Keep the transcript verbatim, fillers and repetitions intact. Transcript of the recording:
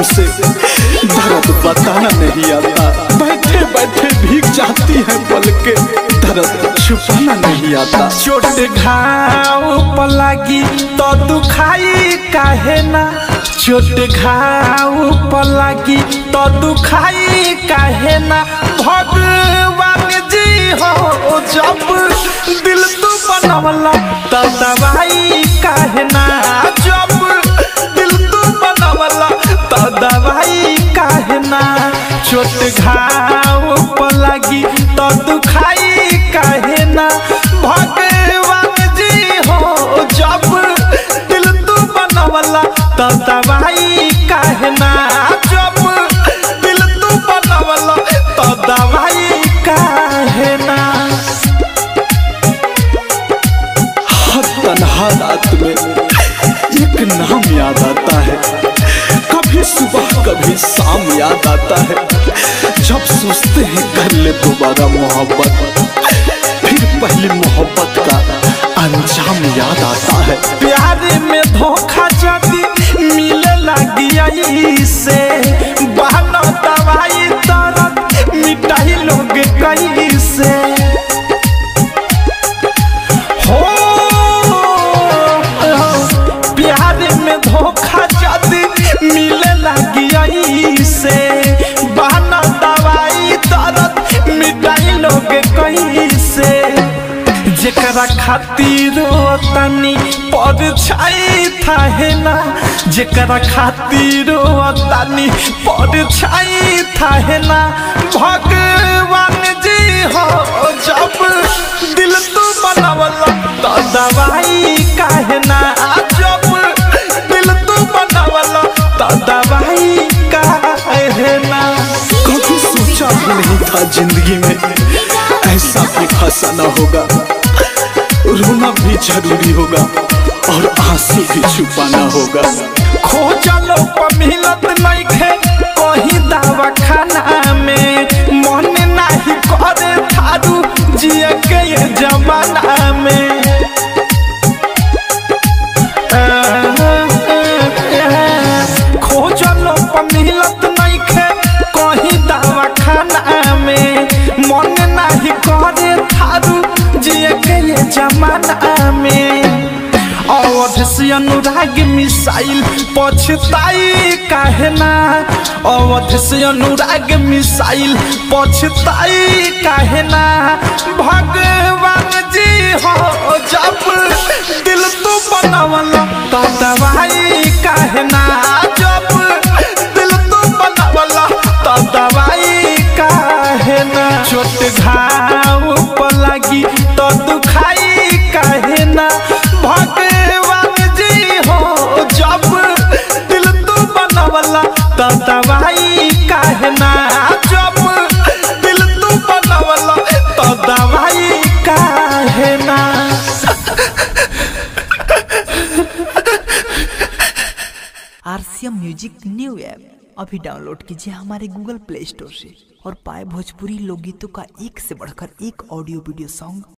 उसे दर्द बताना नहीं आता। बैठे बैठे भीग जाती है पलके, दर्द छुपाना नहीं आता। चोट घाव पर लागी तो दुखाई काहे ना, चोट घाव पर लागी तो दुखाई काहे ना। भगवान जी हो जब दिल तू बनवला तो दवाई काहे ना, जब दिल तू बनवला तो दवाई काहे ना। चोट घाव पर लागी तो दुखाई काहे ना। भगवान जी हो जब दिल तू बनवला तो दवाई काहे ना, जब दिल तू बनवला तो दवाई काहे ना। हर तन्हा रात में एक नाम याद आता है, कभी सुबह कभी शाम याद आता है। जब सोचते हैं कर ले दोबारा मोहब्बत, फिर पहली मोहब्बत का अंजाम याद आता है। प्यार में धोखा जदी मिले लगी से, बहाना दवाई दर्द मिटाई लोग कैसे हो। प्यार में धोखा जदी मिले लगी से, बहाना दवाई दर्द मिटाई लोग कैसे। जेकरा खातिर तनी परछाई थाहे ना, जेकरा खातिर तनी परछाई थाहे ना। भगवान जी हो जब दिल तू बनवला तो दवाई काहे ना, जब दिल तू बनवला तो दवाई काहे ना। कभी सोचा भी नहीं था जिंदगी में ऐसा भी फंसाना होगा। रोना भी जरूरी होगा और आंसू भी छुपाना होगा। खोजलो पर मिलत नहीं खे कहीं दवा खाना में, मन नहीं करे थारू जिए के ये जमाना में। खोजलो पर मिलत नहीं खे कहीं दवा खाना में, मन नहीं करे थारू जिए के ये जमाना में। अवध से अनुराग मिसाइल पछताई काहे ना, अवध से अनुराग मिसाइल पछताई काहे ना। भगवान जी हो जब दिल तू बनवला तो दवाई काहे ना, जब दिल तू बनवला तो दवाई काहे ना। चोट घाव पर लागी तो दुखाई काहे ना। भगवान जी हो जब दिल तू बनवला तो दवाई काहे ना, जब दिल तू बनवला तो दवाई काहे ना। आरसीएम म्यूजिक न्यू ऐप अभी डाउनलोड कीजिए हमारे गूगल प्ले स्टोर से और पाए भोजपुरी लोकगीतों का एक से बढ़कर एक ऑडियो वीडियो सॉन्ग